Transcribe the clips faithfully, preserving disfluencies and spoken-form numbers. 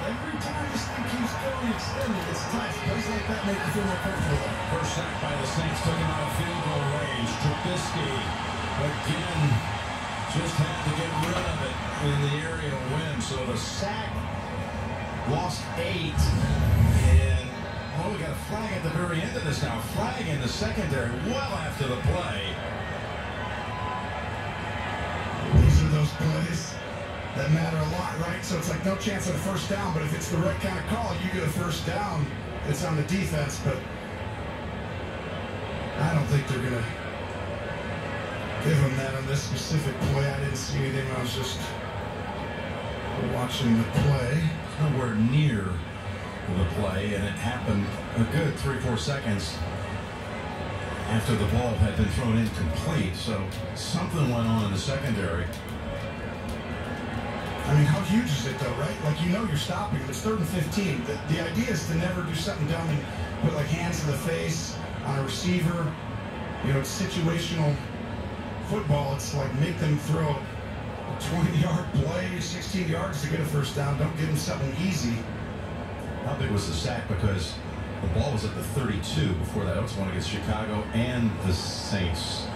Every time this thing keeps going extended, it's tight. Plays like that make you feel more comfortable. First sack by the Saints took him out of field goal range. Trubisky again just had to get rid of it in the area to win. So the sack lost eight. And oh, we got a flag at the very end of this now. Flag in the secondary well after the play. These are those plays that matter a lot, right? So it's like no chance of a first down, but if it's the right kind of call, you get a first down. It's on the defense, but I don't think they're going to give them that on this specific play. I didn't see anything. I was just watching the play. Nowhere near the play, and it happened a good three, four seconds after the ball had been thrown incomplete. So something went on in the secondary. I mean, how huge is it, though, right? Like, you know you're stopping. It's third and fifteen. The, the idea is to never do something dumb and put, like, hands to the face on a receiver. You know, it's situational football. It's like make them throw a twenty-yard play, sixteen yards to get a first down. Don't give them something easy. How big was the sack? Because the ball was at the thirty-two before that. That was one against Chicago and the Saints.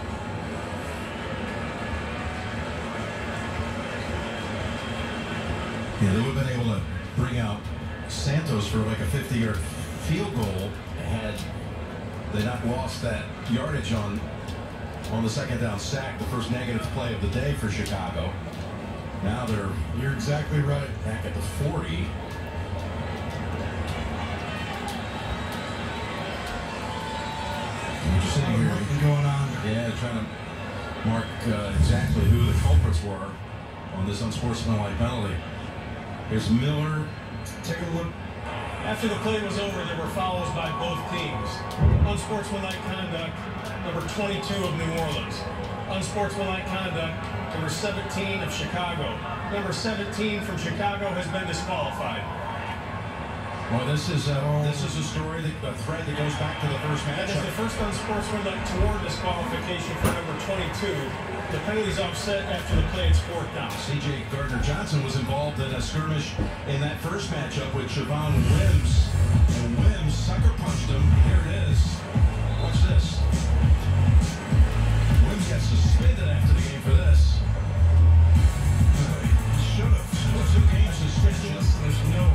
Yeah, they would have been able to bring out Santos for like a fifty-yard field goal had they not lost that yardage on on the second down sack, the first negative play of the day for Chicago. Now they're You're exactly right. back at the forty. We're just sitting here What's going on? Yeah, trying to mark uh, exactly who the culprits were on this unsportsmanlike penalty. Here's Miller. Take a look. After the play was over, there were fouls by both teams. Unsportsmanlike conduct, number twenty-two of New Orleans. Unsportsmanlike conduct, number seventeen of Chicago. Number seventeen from Chicago has been disqualified. Well, this is uh, this is a story, that, a thread that goes back to the first match. That is the first unsportsmanlike toward disqualification for number twenty-two. The penalty's offset after the play. It's fourth down. C J Gardner-Johnson was involved in a skirmish in that first matchup with Siobhan Wims. And Wims sucker punched him. Here it is. Watch this. Wims got suspended after the game for this. Should have. Two game suspension. There's no.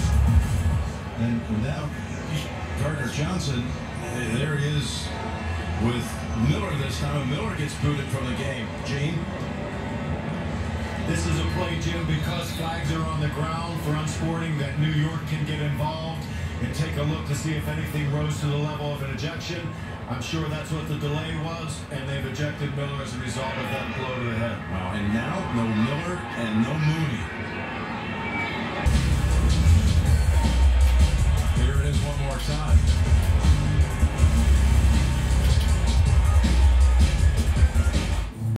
And now Gardner-Johnson, there he is with Miller this time, and Miller gets booted from the game. Gene? This is a play, Jim, because flags are on the ground for unsporting that New York can get involved and take a look to see if anything rose to the level of an ejection. I'm sure that's what the delay was, and they've ejected Miller as a result of that blow to the head. Wow, and now no Miller and no Mooney. Here it is one more time.